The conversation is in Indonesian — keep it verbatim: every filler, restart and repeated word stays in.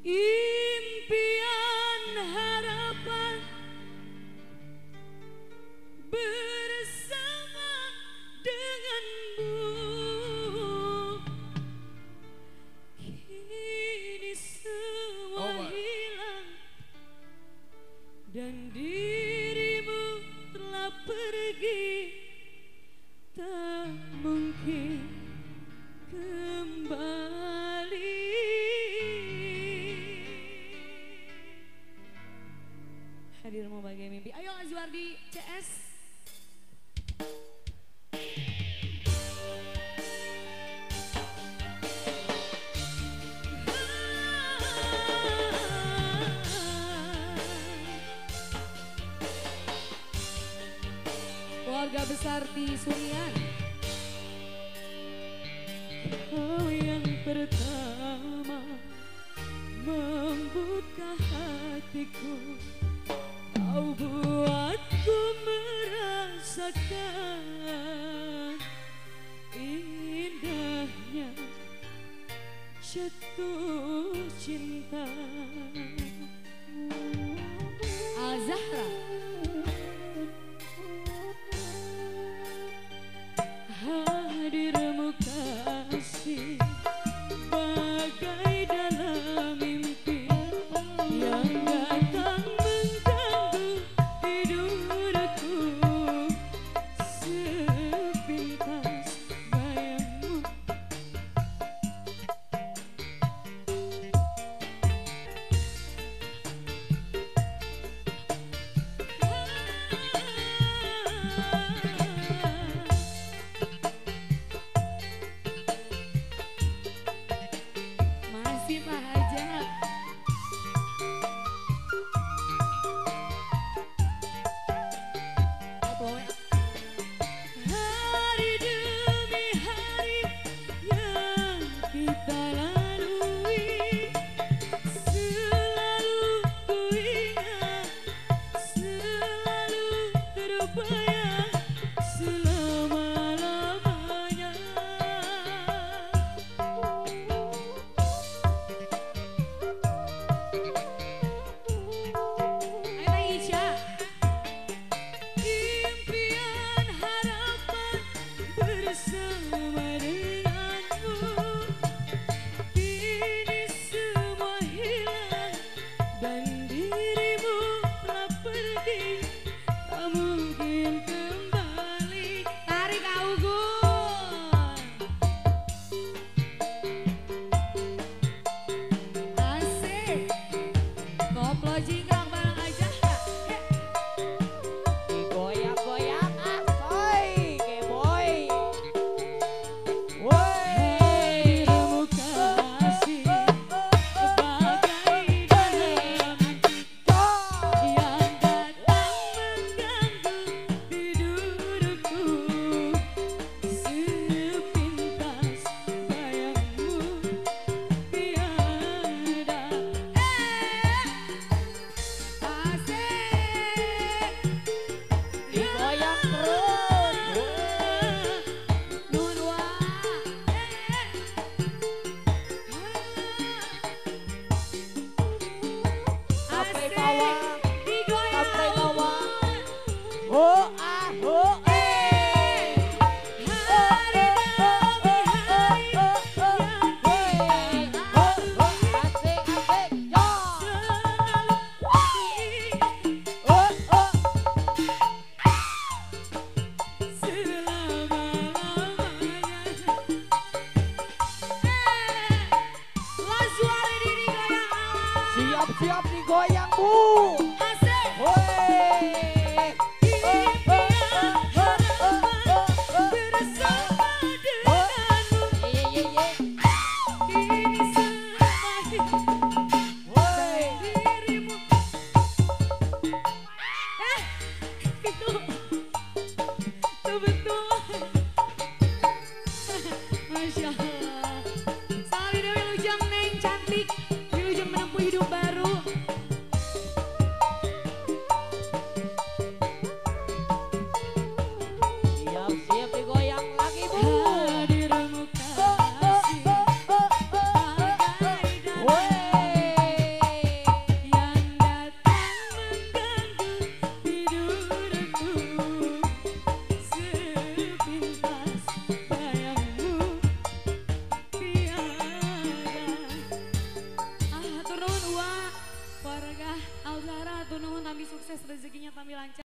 Impian harapan bersama denganmu kini semua oh, hilang dan dirimu telah pergi, tak mungkin kembali. Hadirmu bagai mimpi. Ayo Azwardi C S. Keluarga besar di Sunian. Kau yang pertama membuka hatiku, kau buatku merasakan indahnya jatuh cinta. Azahra. Hadirmu kasih bagai dalam mimpi yang datang mengganggu tidurku, sepintas bayangmu. Masih Pak Haja. Hari demi hari yang kita lalui, selalu ku ingat, selalu terbayang selama-lamanya. Ayo Isya. Impian harapan bersama denganmu kini semua hilang dan dirimu telah pergi, tak mungkin kembali. Tarik Augun. Asik. Koplo jingkrang bareng aja. Goyang-goyang ah, boy, ke boy. Hadirmu kasih bagai dalam mimpi yang datang mengganggu tidurku, sepintas bayangmu tiada. Asik. Digoyang terus. Nun wah. Sampai Asik. bawah, Digoyang sampai bawah. Augun. Ho ah ho eh. Hari demi hari yang kita lalui, Asik asik yo. selalu ingat Oh oh. selama-lamanya. Lazwardi digoyang alam. Siap-siap digoyang Bu. Asik. Woi. Impian harapan bersama denganmu Ye ye ye. kini semakin Woi. dirimu. Eh, itu itu betul. Masya Allah. Sali Dewi Lujang Neng cantik, Wilujeng menempuh hidup baru. sambil lancar.